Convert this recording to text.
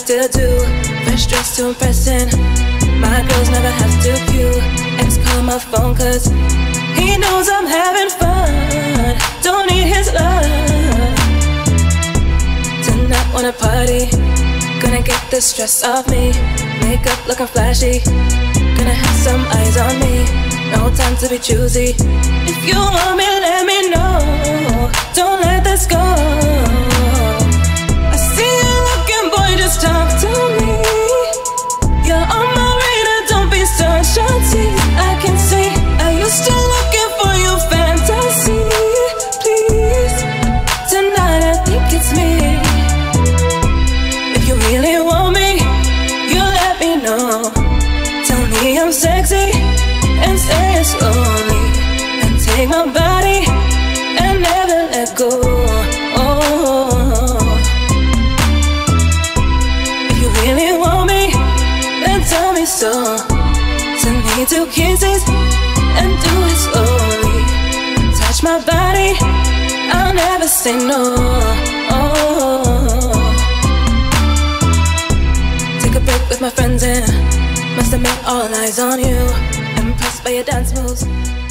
still do. Fresh dress to impressing. My girls never have to queue. Ex call my phone cause he knows I'm having fun. Don't need his love. Tonight wanna party. Gonna get the stress off me. Makeup looking flashy. Gonna have some eyes on me. No time to be choosy. If you want me, let me know. Don't let this go. I see you looking, boy, just talk to me. You're on my radar, don't be so shorty. I can see, are you still looking for your fantasy? Please, tonight I think it's me. If you really want me, you let me know. Tell me I'm sexy and say it slowly, and take my body and never let go. Oh, if you really want me, then tell me so. Send me 2 kisses and do it slowly. Touch my body, I'll never say no. Oh, take a break with my friends and must admit all eyes on you. Impressed by your dance moves.